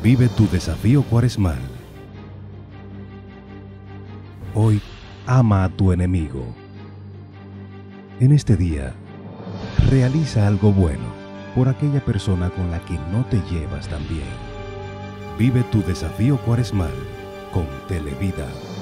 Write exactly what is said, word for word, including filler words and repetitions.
Vive tu desafío cuaresmal. Hoy, ama a tu enemigo. En este día, realiza algo bueno por aquella persona con la que no te llevas tan bien. Vive tu desafío cuaresmal con Televida.